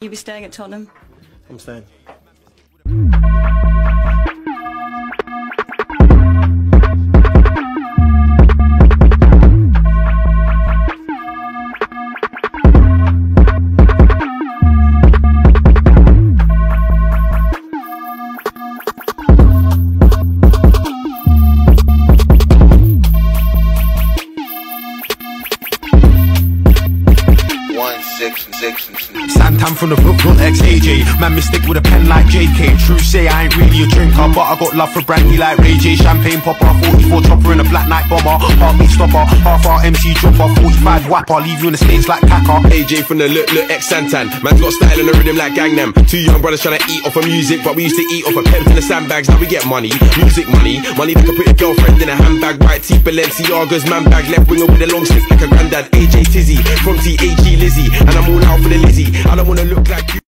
You be staying at Tottenham? I'm staying. Santan from the Brooklyn ex-AJ. Man, me stick with a pen like JK. True say I ain't really a drinker, but I got love for brandy like Ray J. Champagne popper, 44 chopper in a black night bomber. Heartbeat stopper, half our MC dropper, 45 whapper, leave you in the States like Kaka. AJ from the look ex-Santan. Man's got style and a rhythm like Gangnam. Two young brothers trying to eat off of music, but we used to eat off of pens in the sandbags. Now we get money, music money. Money that can put your girlfriend in a handbag. White teeth, Balenciagas, man bag. Left winger with a long stick like a granddad. AJ Tizzy, from THG Lizzie. And I'm all out for the Lizzie. I don't wanna look like you.